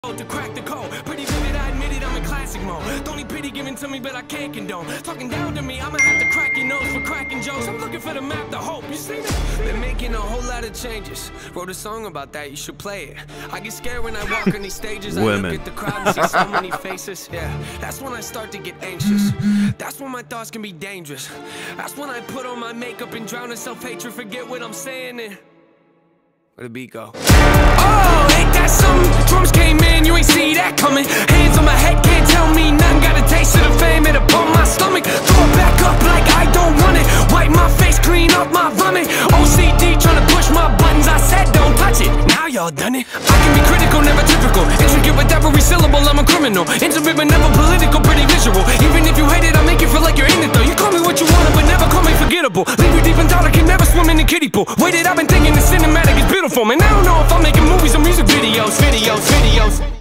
To crack the code, pretty vivid, I admit it, I'm in classic mode. The only pity given to me, but I can't condone. Talking down to me, I'ma have to crack your nose for cracking jokes. I'm looking for the map to hope, you see me? Been making a whole lot of changes. Wrote a song about that, you should play it. I get scared when I walk on these stages. I look at the crowd and see so many faces. Yeah, that's when I start to get anxious. That's when my thoughts can be dangerous. That's when I put on my makeup and drown in self-hatred. Forget what I'm saying and where the beat go? Oh, ain't that something? Drums came in, you ain't see that coming. Hands on my head, can't tell me nothing. Got a taste of the fame, it upon my stomach. Throw it back up like I don't want it. Wipe my face, clean up my vomit. OCD trying to push my buttons. I said don't touch it, now y'all done it. I can be critical, never typical. Intricate with every syllable, I'm a criminal. Intimate but never political, pretty visual. Even if you hate it, I make you feel like you're in it though. You call me what you want, but never call me forgettable. Leave you deep in thought, I can never swim in the kiddie pool. Waited, I've been thinking the cinematic is beautiful. Man, I don't know if I'm making movies or music videos.